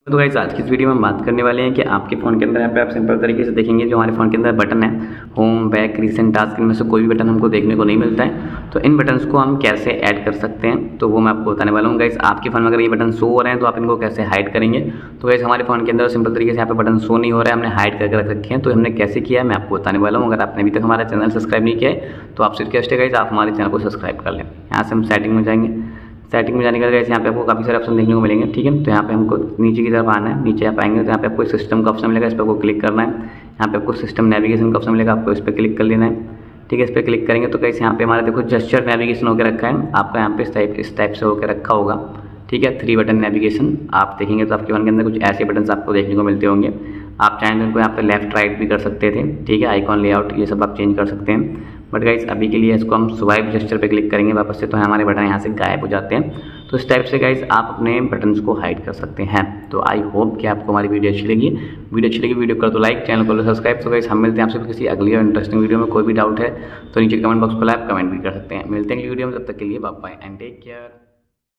तो गाइस आज की इस वीडियो में हम बात करने वाले हैं कि आपके फ़ोन के अंदर यहाँ पे आप सिंपल तरीके से देखेंगे जो हमारे फ़ोन के अंदर बटन है होम, बैक, रीसेंट, टास्क, इनमें से कोई भी बटन हमको देखने को नहीं मिलता है। तो इन बटन्स को हम कैसे ऐड कर सकते हैं तो वो मैं आपको बताने वाला हूँ। गाइस आपके फ़ोन में अगर ये बटन शो हो रहे हैं तो आप इनको कैसे हाइड करेंगे। तो गाइस हमारे फ़ोन के अंदर सिंपल तरीके से यहाँ पे बटन शो नहीं हो रहा है, हमने हाइड करके रख रखे हैं। तो हमने कैसे किया है मैं आपको बताने वाला हूँ। अगर आपने अभी तक हमारा चैनल सब्सक्राइब नहीं किया है तो आपसे रिक्वेस्ट है गाइस आप हमारे चैनल को सब्सक्राइब कर लें। यहाँ से हम सेटिंग में जाएंगे। सेटिंग में जाने के बाद यहाँ पे आपको काफ़ी सारे ऑप्शन देखने को मिलेंगे, ठीक है। तो यहाँ पे हमको नीचे की तरफ आना है। नीचे आप आएंगे तो यहाँ पे आपको सिस्टम का ऑप्शन मिलेगा, इस पर आपको क्लिक करना है। यहाँ पे आपको सिस्टम नेविगेशन का ऑप्शन मिलेगा, आपको इस पर क्लिक कर लेना है, ठीक है। इस पर क्लिक करेंगे तो कैसे यहाँ पे हमारा देखो जेस्चर नेविगेशन होकर रखा है, आपका यहाँ पे इस टाइप से होकर रखा होगा, ठीक है। 3 बटन नेविगेशन आप देखेंगे तो आपके फ़ोन के अंदर कुछ ऐसे बटन आपको देखने को मिलते होंगे। आप चाहें तो इनको यहाँ पे लेफ्ट राइट भी कर सकते थे, ठीक है। आइकॉन लेआउट ये सब आप चेंज कर सकते हैं। बट गाइस अभी के लिए इसको हम स्वाइप जेस्चर पे क्लिक करेंगे वापस से तो हमारे बटन यहाँ से गायब हो जाते हैं। तो इस टाइप से गाइस आप अपने बटन्स को हाइड कर सकते हैं। तो आई होप कि आपको हमारी वीडियो अच्छी लगी। वीडियो कर दो लाइक, चैनल को सब्सक्राइब। तो गाइस हम मिलते हैं आपसे किसी अगली और इंटरेस्टिंग वीडियो में। कोई भी डाउट है तो नीचे कमेंट बॉक्स खोला आप कमेंट भी कर सकते हैं। मिलते हैं अगली वीडियो में, तब तक के लिए bye bye and take care.